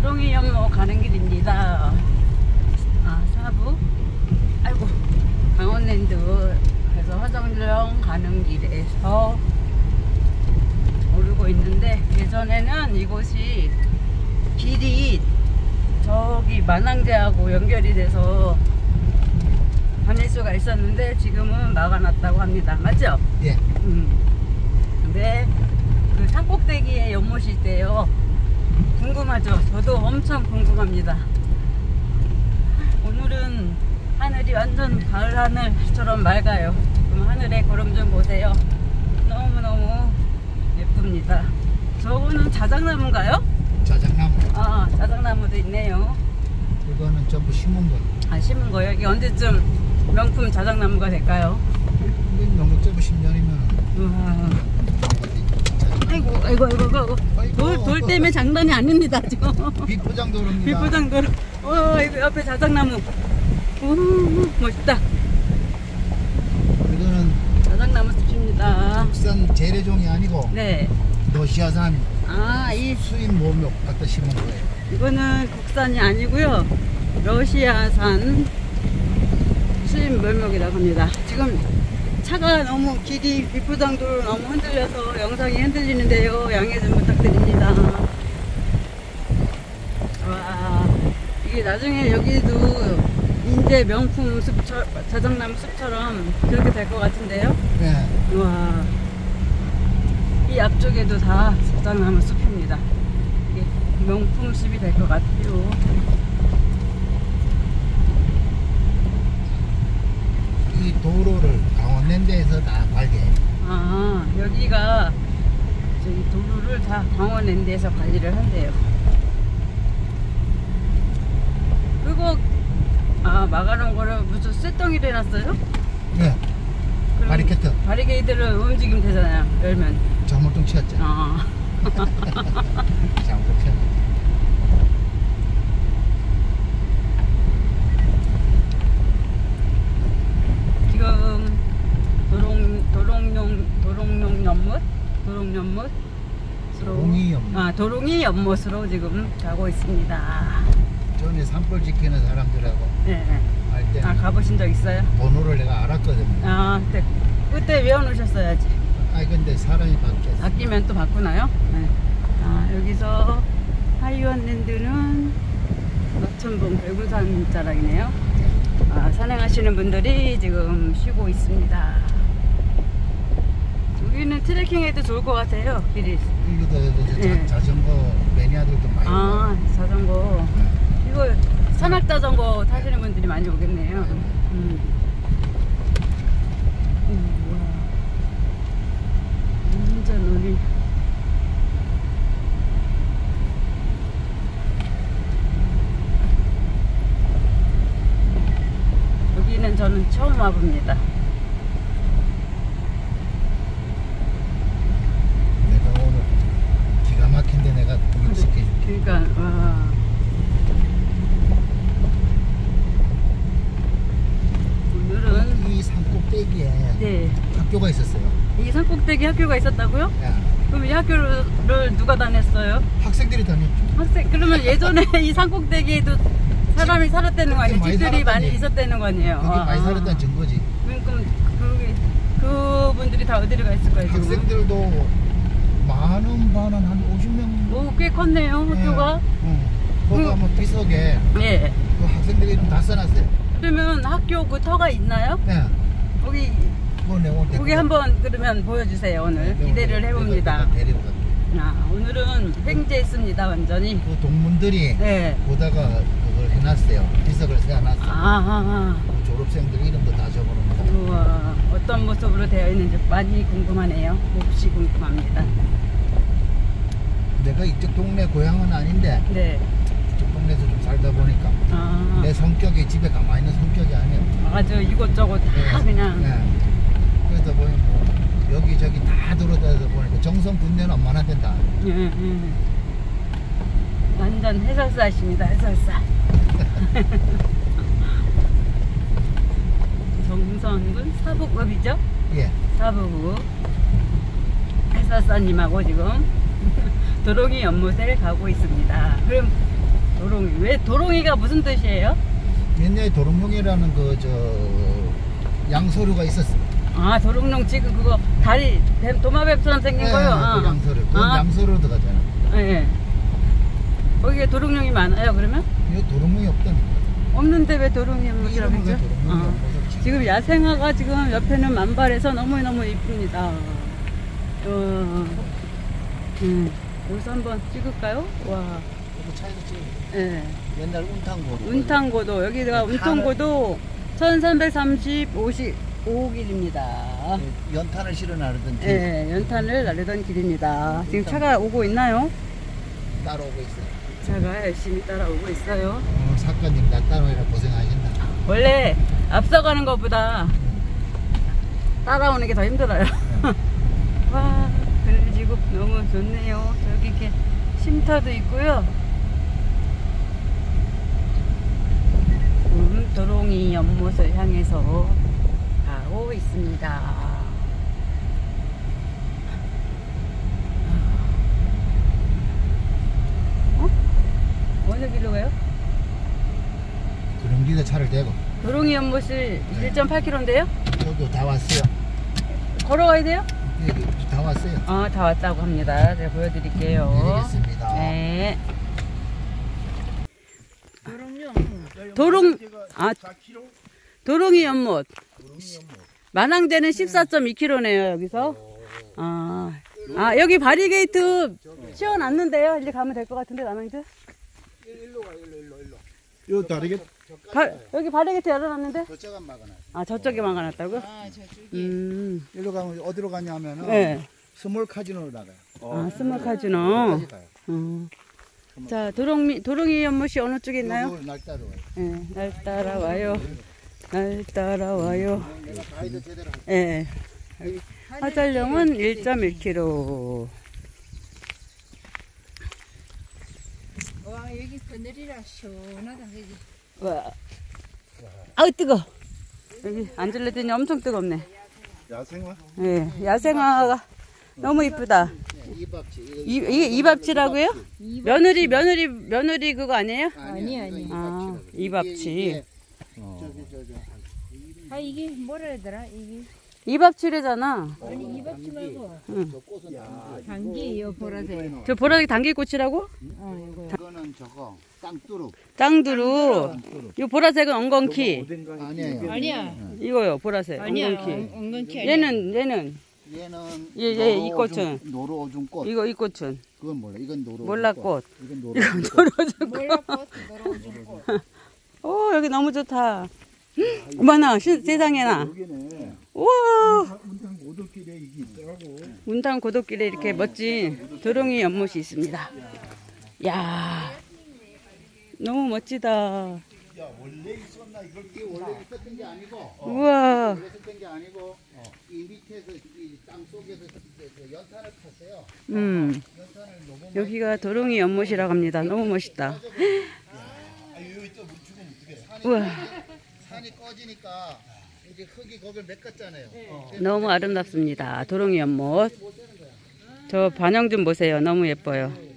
도롱이 연못 가는 길입니다. 아, 사부. 아이고, 강원랜드에서 화정령 가는 길에서 오르고 있는데, 예전에는 이곳이 길이 저기 만항제하고 연결이 돼서 다닐 수가 있었는데 지금은 막아놨다고 합니다. 맞죠? 예. 근데 그 산꼭대기에 연못이 있대요. 궁금하죠? 저도 엄청 궁금합니다. 오늘은 하늘이 완전 가을 하늘처럼 맑아요. 지금 하늘에 구름 좀 보세요. 너무너무 예쁩니다. 저거는 자작나무인가요? 자작나무. 아, 자작나무도 있네요. 이거는 전부 심은 거. 아, 심은 거예요? 이게 언제쯤 명품 자작나무가 될까요? 이거 너무 전부 10년이면. 우와. 아이고. 돌 때문에 장난이 아닙니다, 지금. 비포장도로입니다. 비포장도로. 이거 옆에 자작나무. 오, 멋있다. 이거는 자작나무 숲입니다. 국산 재래종이 아니고 네. 러시아산 아, 이 수입 모욕 갖다 심은 거예요. 이거는 국산이 아니고요. 러시아산 수입 멸목이라고 합니다. 지금 차가 너무 길이 비포장도로 너무 흔들려서 영상이 흔들리는데요. 양해 좀 부탁드립니다. 와, 이게 나중에 여기도 인제 명품 숲처럼, 자작나무 숲처럼 그렇게 될 것 같은데요. 네. 와, 이 앞쪽에도 다 자작나무 숲입니다. 이게 명품 숲이 될 것 같아요. 이 도로를 강원랜드에서 다 관리해요. 아, 여기가 저기 도로를 다 강원랜드에서 관리를 한대요. 그거 막아놓은 거를 무슨 쇳덩이를 해놨어요? 네. 바리케이트. 바리게이트를 움직이면 되잖아요. 열면. 잘못동 치웠죠. 아. 잘못 치웠죠. 지금 도롱뇽 연못? 도롱이 연못. 도롱이 연못으로 지금 가고 있습니다. 전에 산불 지키는 사람들하고 네. 할 때 가보신 적 있어요? 번호를 내가 알았거든요. 그때 외워놓으셨어야지. 근데 사람이 바뀌었어. 바뀌면 또 바꾸나요? 네. 여기서 하이원랜드는 노천봉 백운산 자락이네요. 산행하시는 분들이 지금 쉬고 있습니다. 여기는 트레킹해도 좋을 것 같아요. 길이. 여기도 네. 자전거 매니아들도 많이 자전거. 이거 산악 자전거 타시는 분들이 많이 오겠네요. 완전 우리 여기는 저는 처음 와봅니다. 내가 오늘 기가 막힌데 내가 구경시켜줄게. 그러니까 와. 오늘은 이 산꼭대기에 네. 학교가 있었어요. 이 산꼭대기 학교가 있었다고요? 야, 그럼 이 학교를 누가 다녔어요? 학생들이 다녔죠. 그러면 예전에 이 산꼭대기에도 사람이 살았다는 거 아니에요? 많이 집들이 많이 살았다니. 있었다는 거 아니에요? 여기 많이 살았다는 증거지. 그럼 그분들이 다 어디로 가 있을 거예요? 지금? 학생들도 많은 반은 한 50명. 오, 꽤 컸네요, 학교가. 거기 가면 비석에 예. 그 학생들 이름 다 써놨어요. 그러면 학교 그 터가 있나요? 네. 거기 거기 한번 그러면 보여주세요. 오늘 기대를 해봅니다. 내가 데리고 갈게. 오늘은 횡재했습니다, 완전히. 그 동문들이 네. 보다가 그걸 해놨어요. 비석을 세워놨어요. 그 졸업생들 이름도 다 적어놓은 거. 우와, 어떤 모습으로 되어 있는지 많이 궁금하네요. 몹시 궁금합니다. 내가 이쪽 동네 고향은 아닌데 네. 이쪽 동네에서 좀 살다 보니까 내 성격이 집에 가만히 있는 성격이 아니에요. 아주 이곳저곳 다 그냥. 네. 그러다 보니 뭐 여기저기 다 돌아다니다 보니까 정성 분야는 얼마나 된다. 완전 해설사십니다, 해설사. 정선군 사북읍이죠? 예. 사북읍 해설사님하고 지금 도롱이 연못에 가고 있습니다. 그럼 도롱이. 왜 도롱이가 무슨 뜻이에요? 옛날에 도롱뇽이라는 양서류가 있었어. 아, 도롱뇽 지금 그거 다리 도마뱀처럼 생긴 거요? 그 양서류. 그 양서류 들어가잖아. 예. 거기에 도롱뇽이 많아요, 그러면? 이거 도롱뇽이 없다니까. 없는데 왜 도롱이 연못이라고 이름은 왜 했죠? 도롱뇽이 연못을 지금 야생화가 지금 옆에는 만발해서 너무너무 이쁩니다. 여기서 한번 찍을까요? 와. 이거 차에서 찍은 예. 옛날 운탕고도. 운탕고도, 여기가 운탕고도 1335길입니다. 연탄을 실어 나르던 길. 예, 연탄을 나르던 길입니다. 지금 차가 오고 있나요? 따라오고 있어요. 차가 열심히 따라오고 있어요. 사건님 나 따라오느라 고생하신다. 원래 앞서가는 것보다 따라오는 게 더 힘들어요. 와, 그늘지구 너무 좋네요. 저기 이렇게 쉼터도 있고요. 도롱이 연못을 향해서 가고 있습니다. 어느 길로 가요? 그런 길에 차를 대고. 도롱이 연못이 1.8km인데요? 여기 다 왔어요. 걸어가야 돼요? 여기 다 왔어요. 아, 다 왔다고 합니다. 제가 보여드릴게요. 내리겠습니다. 네. 도롱이 연못. 만항대는 14.2km네요, 여기서. 여기 바리게이트 씌워놨는데요. 이제 가면 될 것 같은데, 남양주? 요 다르게 여기 바리게이트 열어놨는데? 저쪽은 막아놔. 아, 저쪽에 막아놨다고요? 아, 저쪽에. 일로 가면 어디로 가냐면은 네. 스몰 카지노로 나가요. 아, 스몰 카지노. 거기 가요. 자, 도롱이 연못이 어느 쪽에 있나요? 요거 날 따라와요. 네, 날 따라와요. 날 따라와요. 내가 가이드 제대로 할게. 예. 여기 화살령은 1.1km. 와, 여기 그늘이라 시원하다, 그지? 와. 아우, 뜨거. 여기 앉으려더니 엄청 뜨겁네. 야생화? 예, 야생화가 너무 이쁘다. 이밥치. 이게 이밥치라고요? 며느리 그거 아니에요? 아니야. 아, 이밥치. 아, 이게 뭐라 해더라, 이게? 이밥치래잖아. 아니, 이밥지 말고. 단기. 보라색. 저 보라색 당길꽃이라고? 이거요. 이거는 저거 쌍뚜룩. 짱두루. 이 보라색은 엉겅키. 아니에요. 아니야. 이거요, 보라색. 아니야. 엉겅키. 엉겅키 아니야. 얘는 이 꽃은. 노루오줌꽃. 이 꽃은. 그건 몰라. 이건 노루. 몰라꽃. 이건 노루. 몰라꽃, 노루오줌꽃. 오, 여기 너무 좋다. 어머나, 세상에나. 여기네. 우와. 운탕 고도길에 이게 있더라고. 운당 고독길에 이렇게 멋진 도롱이 연못이 있습니다. 야, 너무 멋지다. 야, 원래 있었나? 이게 원래 있었던 게 아니고. 우와. 있었던 게 아니고 이 밑에서 이 땅 속에서 그 연탄을 탔어요. 연탄을 너무 여기가 도롱이 연못이라고 합니다. 너무 멋있다. 우와. 산이 꺼지니까 이제 흙이 거길 메꿨잖아요. 너무 아름답습니다. 도롱이 연못. 저 반영 좀 보세요. 너무 예뻐요.